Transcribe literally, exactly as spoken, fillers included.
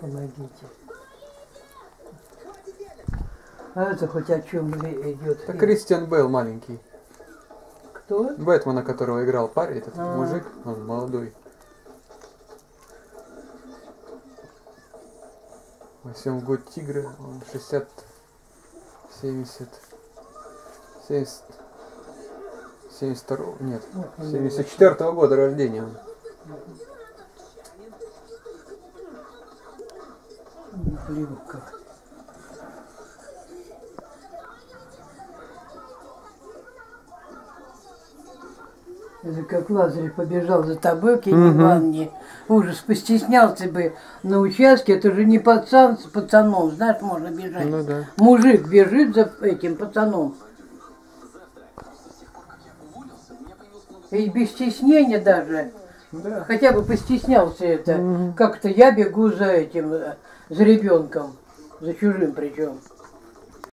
Помогите. А это хоть о чем идет? Это Кристиан Бейл маленький. Кто? Бэтмена, которого играл парень, этот А-а-а. мужик, он молодой. Восьмой год тигра, он шестьдесят, семьдесят, семьдесят, семьдесят второго, нет, семьдесят четвёртого года рождения он. Блин, как. Это как Лазарев побежал за тобой к Иванне. Ужас, постеснялся бы на участке. Это же не пацан с пацаном, знаешь, можно бежать. Ну, да. Мужик бежит за этим пацаном. И без стеснения даже. Да. Хотя бы постеснялся это. Угу. Как-то я бегу за этим, за ребенком. За чужим причем.